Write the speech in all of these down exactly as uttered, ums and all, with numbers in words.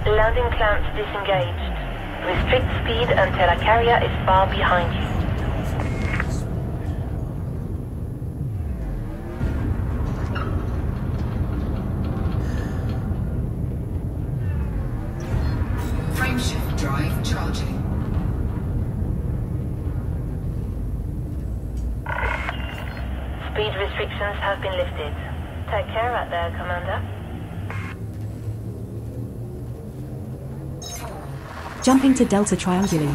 Landing clamps disengaged. Restrict speed until a carrier is far behind you. Frameshift drive charging. Speed restrictions have been lifted. Take care out there, Commander. Jumping to Delta Trianguli.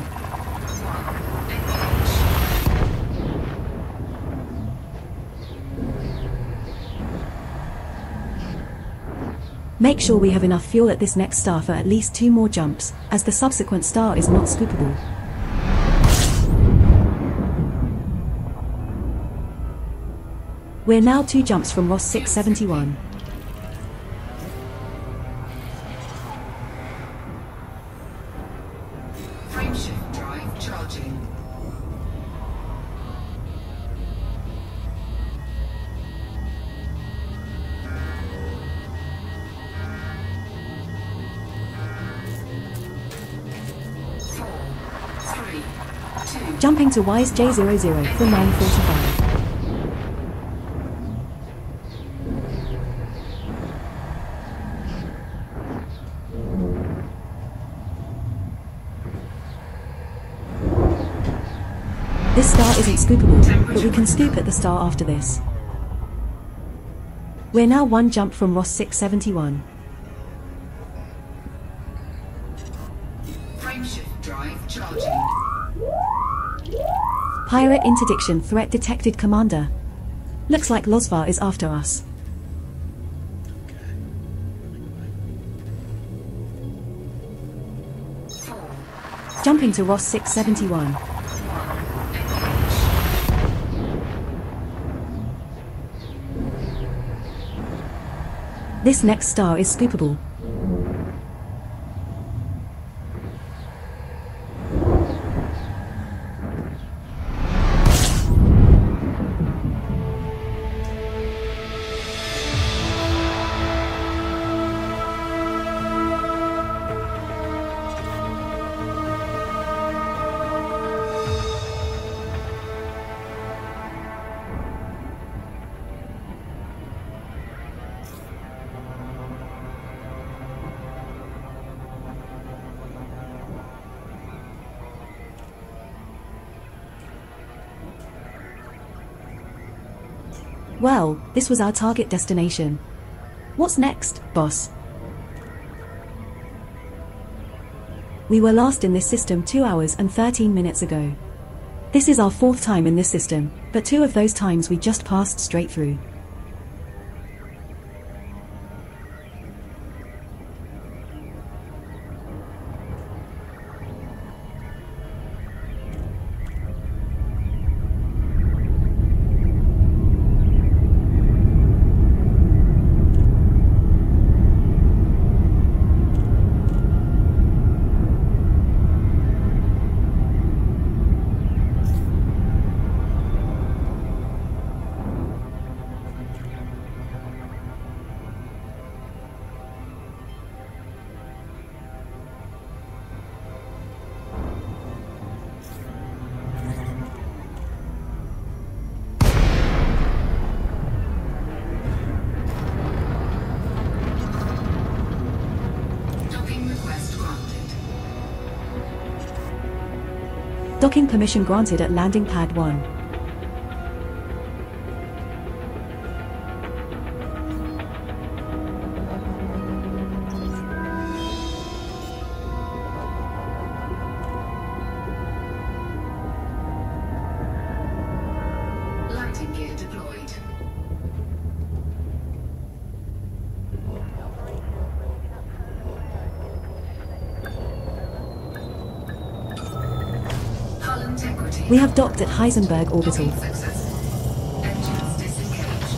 Make sure we have enough fuel at this next star for at least two more jumps, as the subsequent star is not scoopable. We're now two jumps from Ross six seventy-one. Frameshift drive charging. Four, three, two. Jumping to Wise J zero zero for nine forty-five. This star isn't scoopable, but we can scoop at the star after this. We're now one jump from Ross six seventy-one. Frameshift drive charging. Pirate interdiction threat detected, Commander. Looks like Losvar is after us. Jumping to Ross six seventy-one. This next star is scoopable. Well, this was our target destination. What's next, boss? We were last in this system two hours and thirteen minutes ago. This is our fourth time in this system, but two of those times we just passed straight through. Docking permission granted at landing pad one. Landing gear deployed. Hull integrity. We have docked at Heisenberg Orbital. Successful. Engines disengaged.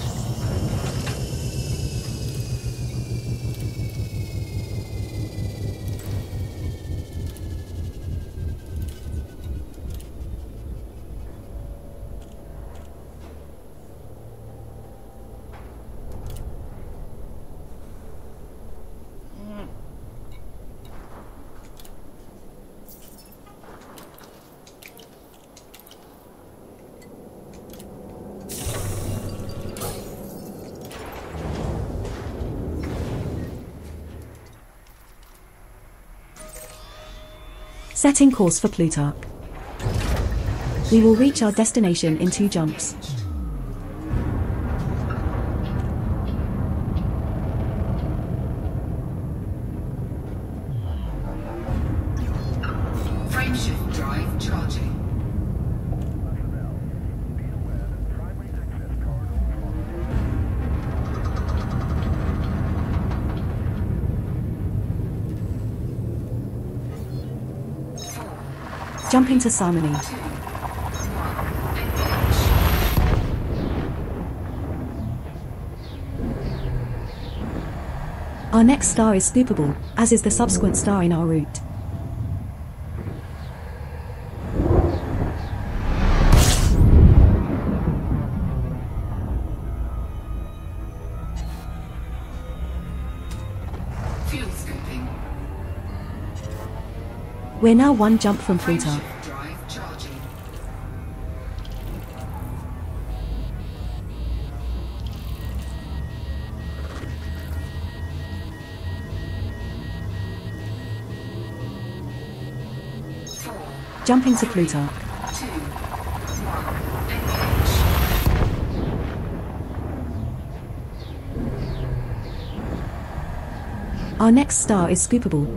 Setting course for Plutarch. We will reach our destination in two jumps. Frameshift drive charging. Jumping to Sarmony. Our next star is scoopable, as is the subsequent star in our route. Fuel scooping. We're now one jump from Plutarch. Frameshift drive charging. Four, Jumping to Plutarch. two, one, engage. Our next star is scoopable.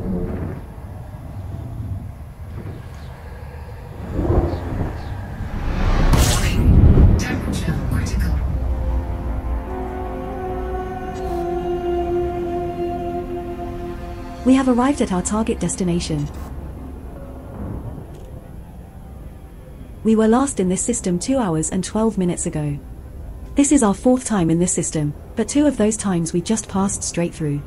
Warning. Temperature critical. We have arrived at our target destination. We were last in this system two hours and twelve minutes ago. This is our fourth time in this system, but two of those times we just passed straight through.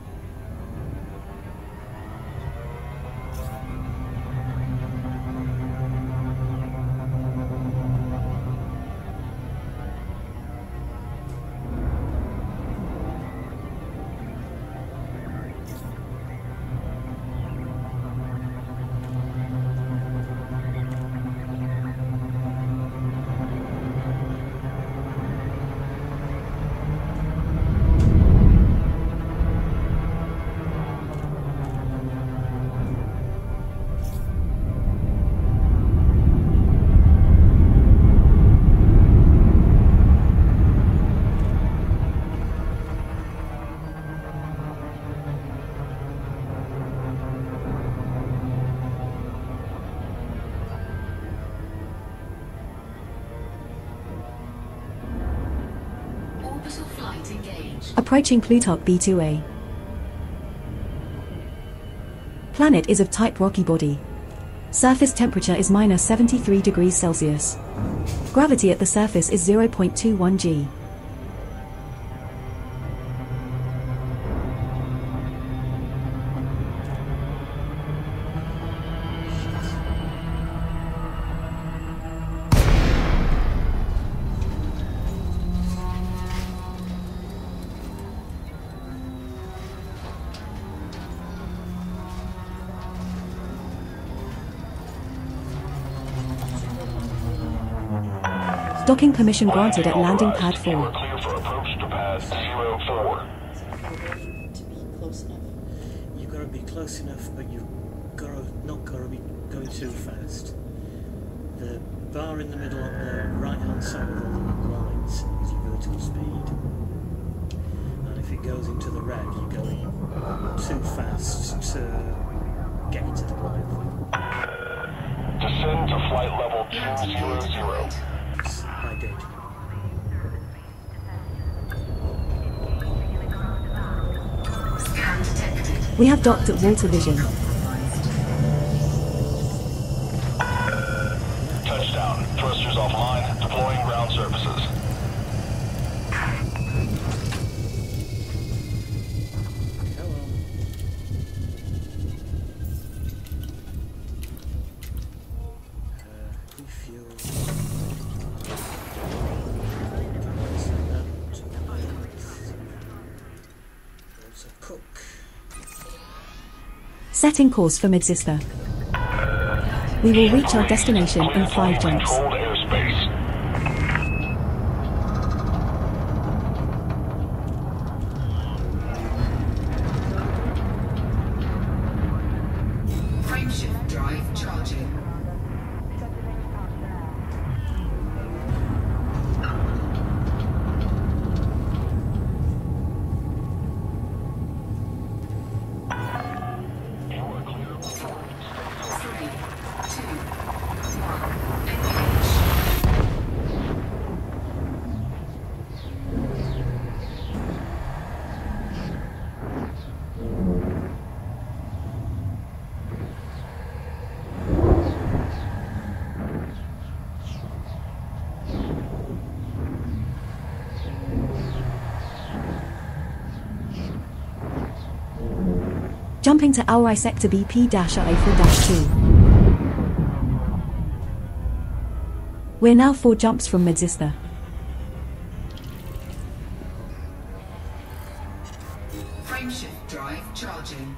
Orbital flight engaged. Approaching Plutarch B two A. Planet is of type rocky body. Surface temperature is minus seventy-three degrees Celsius. Gravity at the surface is zero point two one G. Docking permission granted at landing pad You four. are clear for approach to pass zero four. To be close enough. You've got to be close enough, but you've got to not got to be going too fast. The bar in the middle on the right hand side of all the lines is your vertical speed. And if it goes into the red, you're going too fast to get into the line. Descend to flight level two zero zero. It's high gauge. Scan detected. We have docked at Walter Vision. Touchdown. Thrusters offline. Deploying ground services. Hello. Uh, refuel. There's a cook. Setting course for Midsister. We will reach our destination in five jumps. Controlled airspace. Frameshift drive Jumping to Alrai Sector B P A four two. We're now four jumps from Medzista. Frameshift drive charging.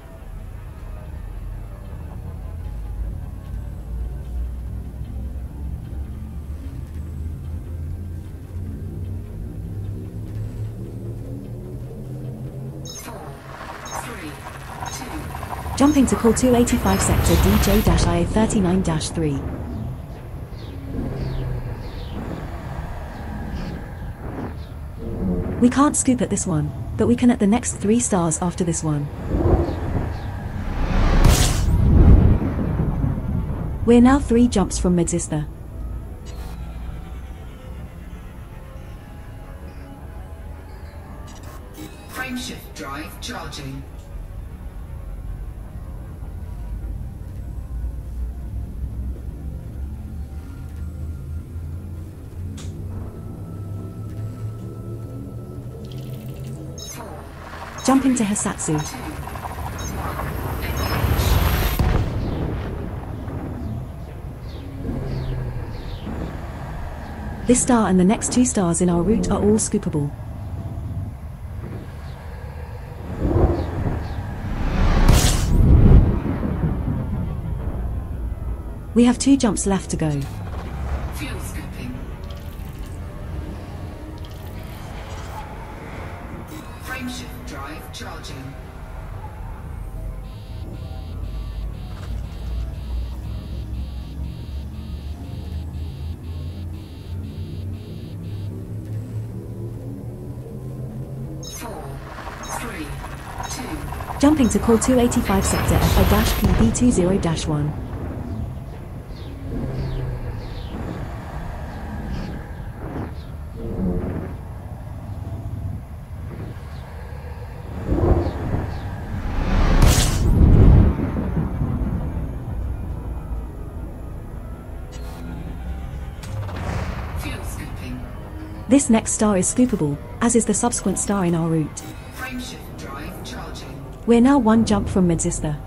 Four, three, two. Jumping to call two eighty-five Sector D J I A thirty-nine dash three. We can't scoop at this one, but we can at the next three stars after this one. We're now three jumps from Medzista. Frameshift drive charging. Jumping to Hisatsu. This star and the next two stars in our route are all scoopable. We have two jumps left to go. Fuel scooping. Frameshift drive charging. Four, three, two. Jumping to call two eighty-five Sector F A P B twenty dash one. Fuel scooping. This next star is scoopable, as is the subsequent star in our route. Frameshift drive charging. We're now one jump from Medzista.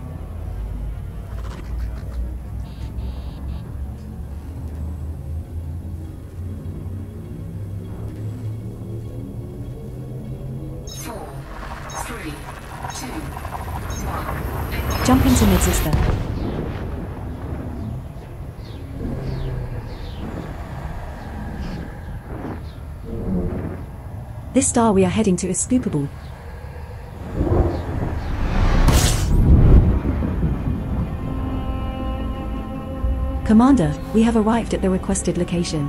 Four, three, two, one. Jumping to Medzista. This star we are heading to is scoopable. Commander, we have arrived at the requested location.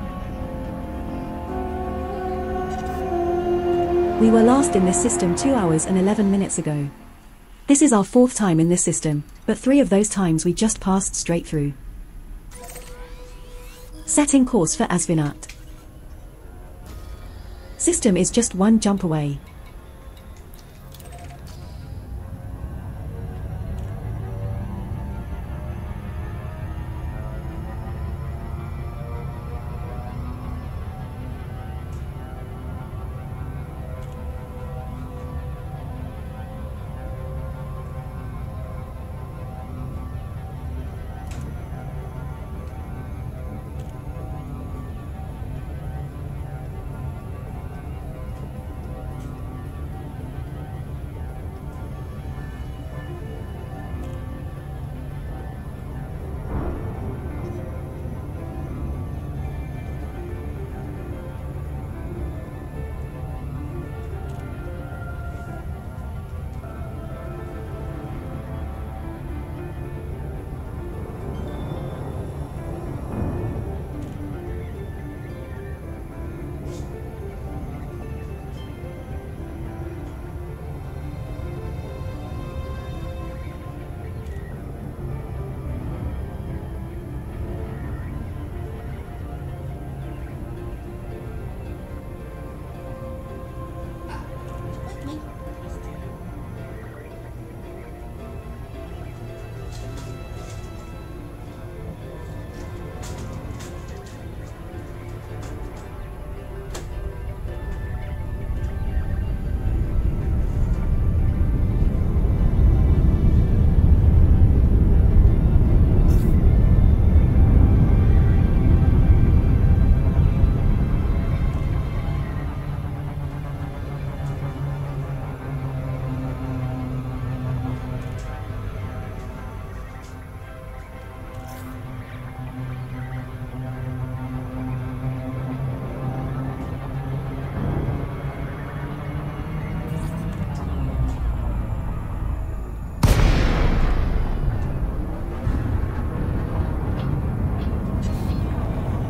We were last in this system two hours and eleven minutes ago. This is our fourth time in this system, but three of those times we just passed straight through. Setting course for Asvinat. System is just one jump away.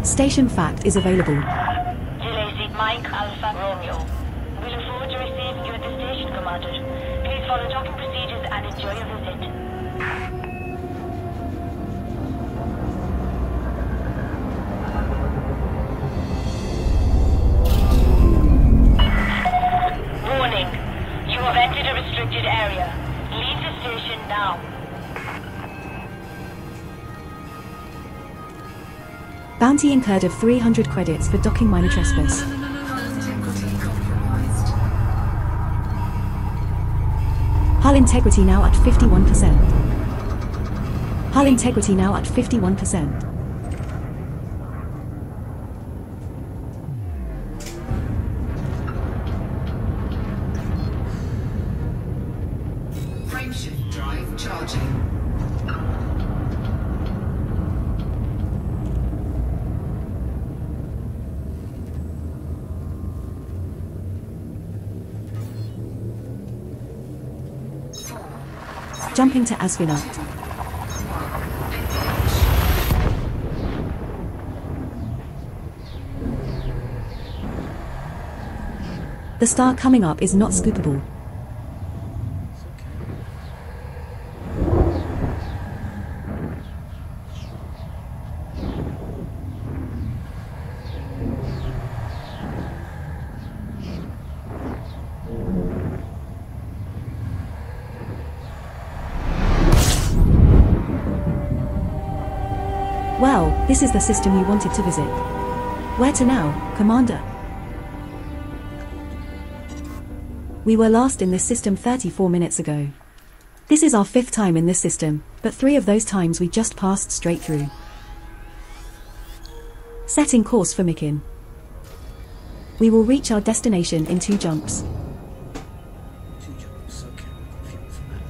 Station fact is available. Relay seat Mike Alpha Romeo. We look forward to receiving you at the station, Commander. Please follow docking procedures and enjoy your visit. Warning. You have entered a restricted area. Leave the station now. Bounty incurred of three hundred credits for docking minor trespass. Integrity compromised. Hull integrity now at fifty-one percent. Hull integrity now at fifty-one percent. Frameshift drive charging. Jumping to Asfinat. The star coming up is not scoopable. Well, this is the system you wanted to visit. Where to now, Commander? We were last in this system thirty-four minutes ago. This is our fifth time in this system, but three of those times we just passed straight through. Setting course for Mikin. We will reach our destination in two jumps. Two jumps, okay, we've got fuel for that.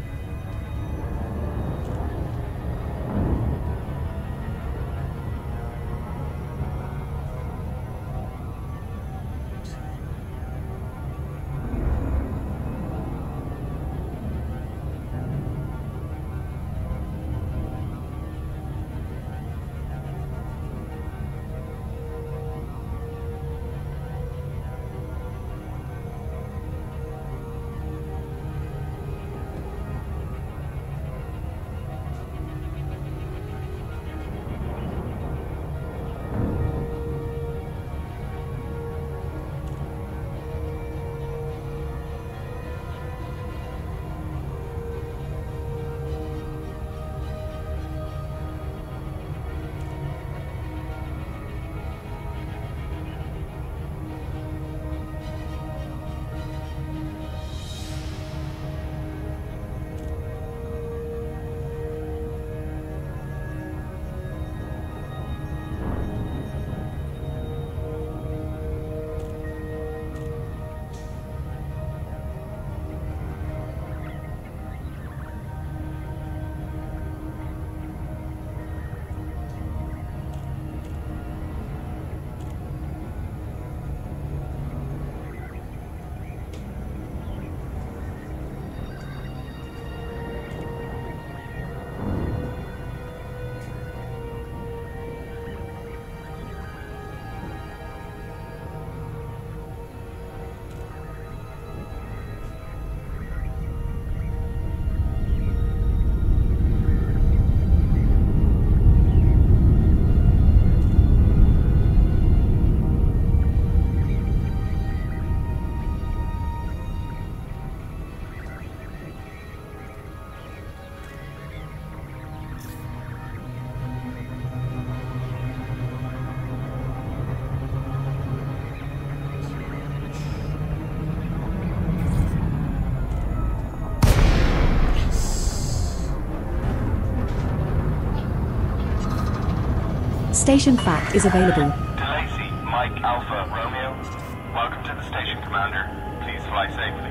Station fact is available. Delacey, Mike Alpha Romeo. Welcome to the station, Commander. Please fly safely.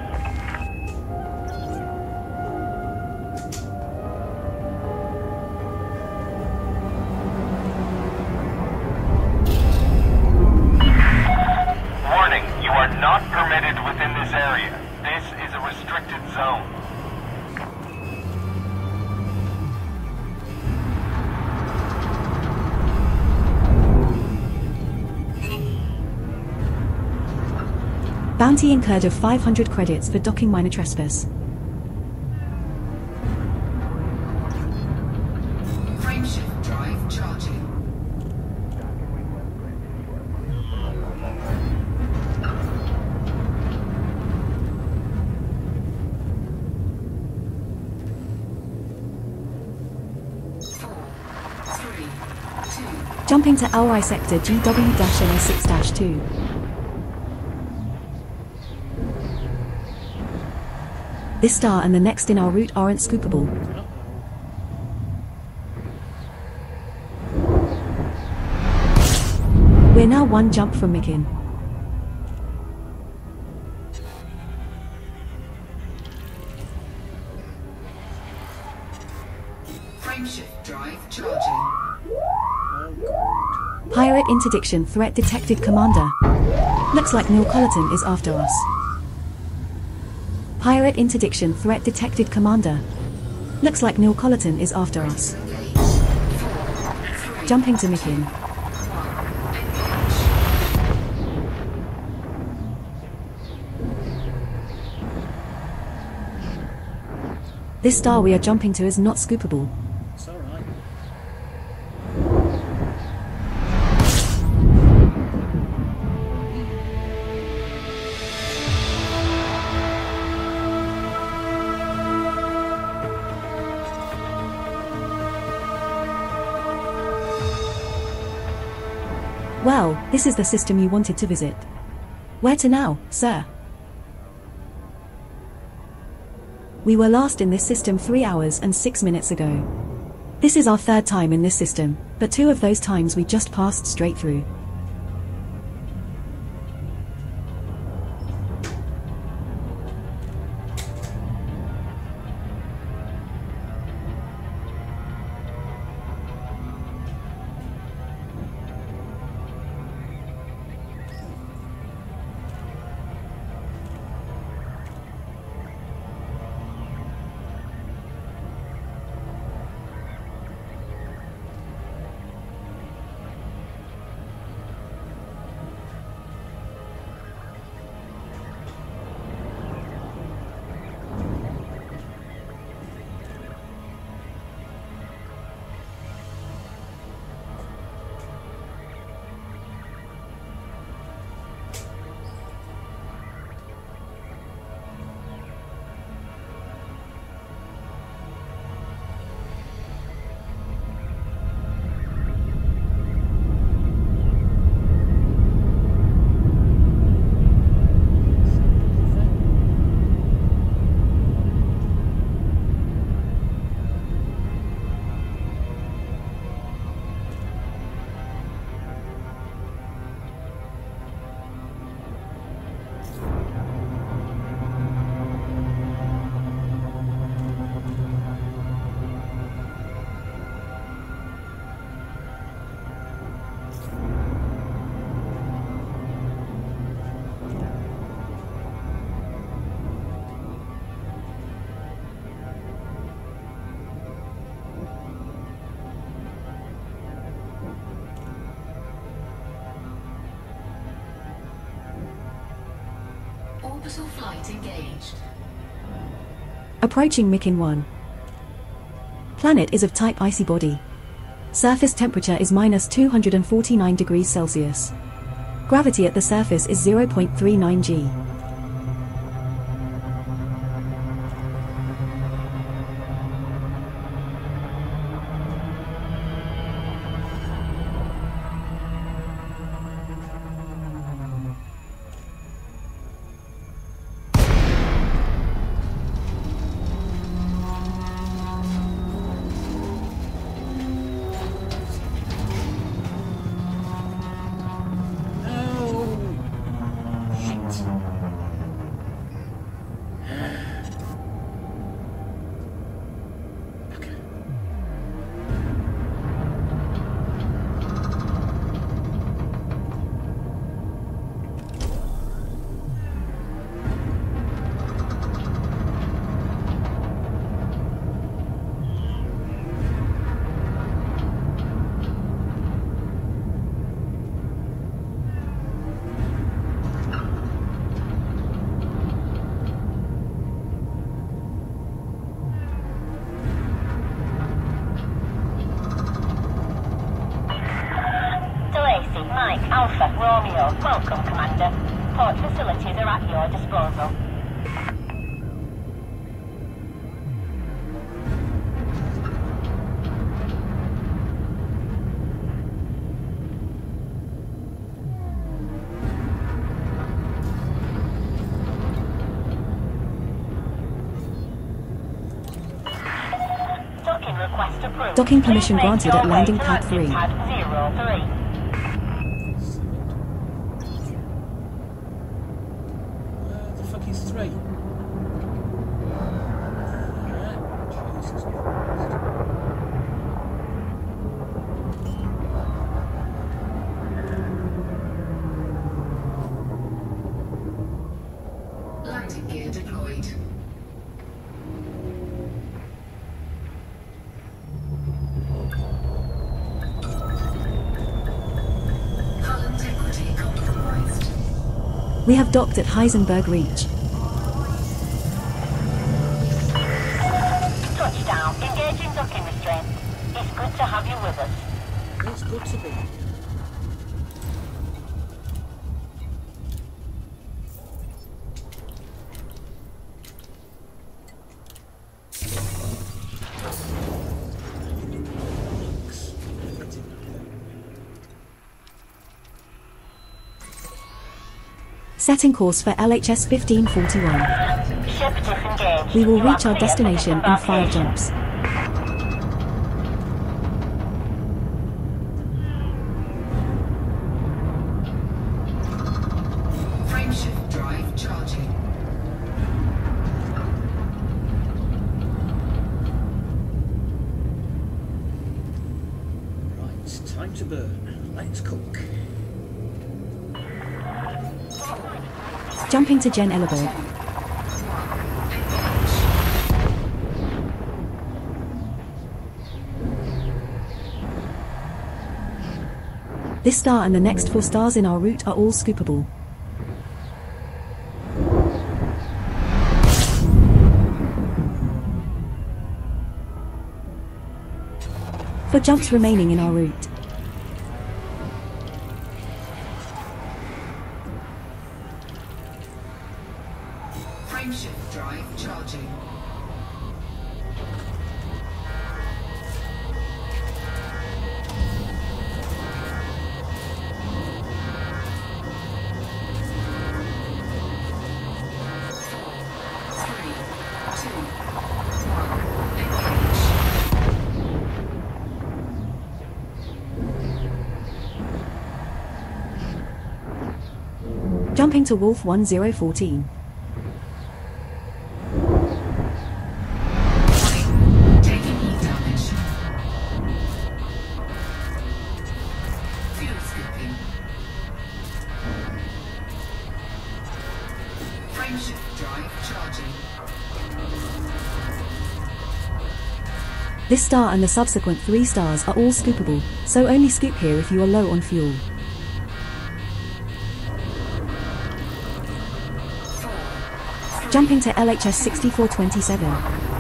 Warning, you are not permitted within this area. This is a restricted zone. Bounty incurred of five hundred credits for docking minor trespass. Frameshift drive charging. Four, three, two. Jumping to L Y sector G W N A six two. This star and the next in our route aren't scoopable. We're now one jump from Mikin. Frameshift drive charging. Oh god. Pirate interdiction threat detected, Commander. Looks like Neil Collerton is after us. Pirate interdiction threat detected, Commander. Looks like Neil Collerton is after us. Jumping to Mikin. This star we are jumping to is not scoopable. It's alright. Well, this is the system you wanted to visit. Where to now, sir? We were last in this system three hours and six minutes ago. This is our third time in this system, but two of those times we just passed straight through. Orbital flight engaged. Approaching Mikin one. Planet is of type icy body. Surface temperature is minus two hundred forty-nine degrees Celsius. Gravity at the surface is zero point three nine G. No! Shit. Alpha, Romeo. Welcome, Commander. Port facilities are at your disposal. Docking request approved. Docking permission Please make granted at your landing way to pad landing three. Pad zero three. Where the fuck is three? Ah, Jesus Christ. Landing gear deployed. Hull integrity compromised. We have docked at Heisenberg Reach. Touchdown. Engaging docking restraints. It's good to have you with us. It's good to be. Looks. Setting course for L H S fifteen forty-one. Ship disengaged. We will You are reach our clear for destination in five disembarkation. jumps. Frameshift drive charging. Right, time to burn. Let's cook. Jumping to Gen Elabog. This star and the next four stars in our route are all scoopable. For jumps remaining in our route. Frameshift drive charging. Three, two, one, engage. Jumping to Wolf one zero one four. Taking heat damage. Fuel skipping. Frameshift drive charging. This star and the subsequent three stars are all scoopable, so only scoop here if you are low on fuel. Jumping to L H S sixty-four twenty-seven.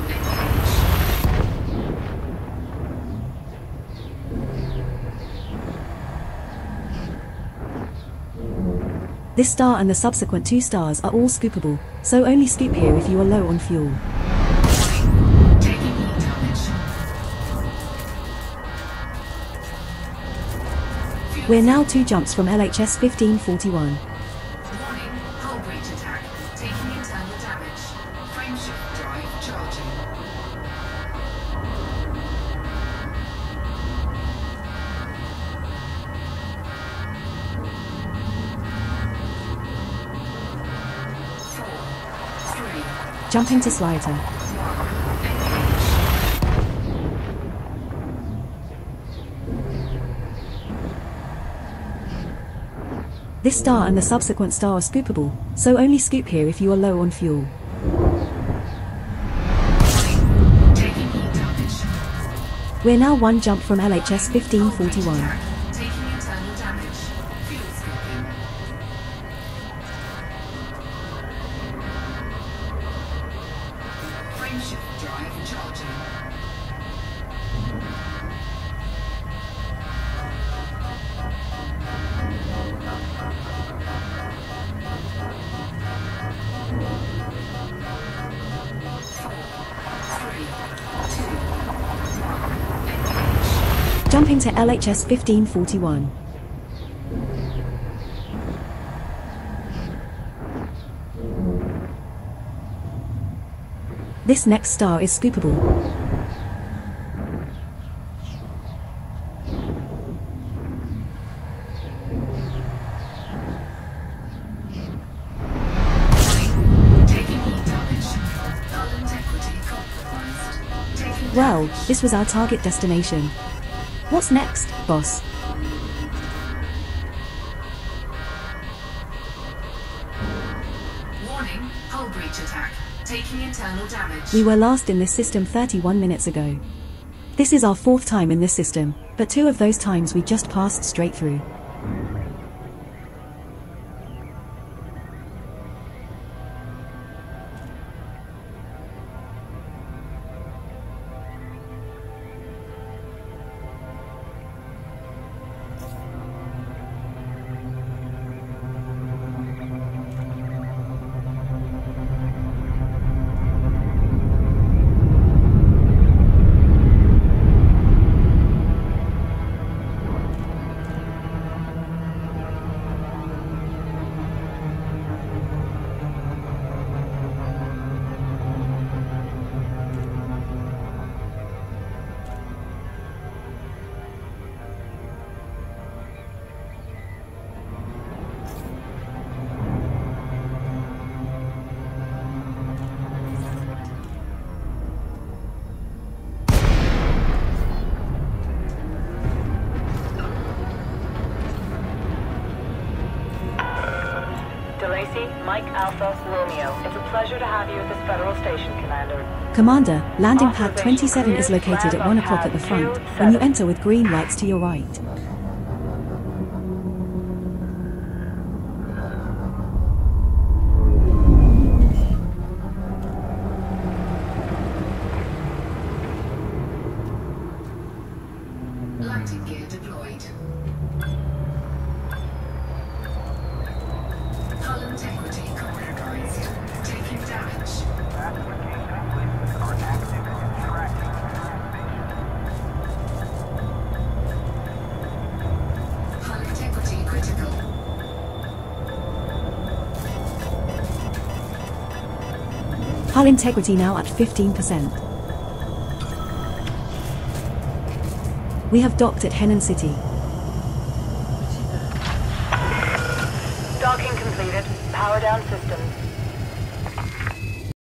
This star and the subsequent two stars are all scoopable, so only scoop here if you are low on fuel. Taking heat damage. We're now two jumps from L H S fifteen forty-one. Warning, hull breach attack. Taking internal damage. Frameshift drive charging. Four, three, Jumping to Slider. This star and the subsequent star are scoopable, so only scoop here if you are low on fuel. taking heat damage. We're now one jump from L H S fifteen forty-one. Taking internal damage. Fuel skipping. Frameshift drive charging. Jumping to L H S fifteen forty-one. This next star is scoopable. Well, this was our target destination. What's next, boss? Warning, hull breach attack. Taking internal damage. We were last in this system thirty-one minutes ago. This is our fourth time in this system, but two of those times we just passed straight through. DeLacy, Mike Alpha, Romeo. It's a pleasure to have you at this federal station, Commander. Commander, landing pad twenty-seven is located at one o'clock at the front, when you enter with green lights to your right. Landing gear deployed. Hull integrity compromised. Taking damage. Hull integrity critical. Hull integrity now at fifteen percent. We have docked at Henan City. Docking completed. Power down systems.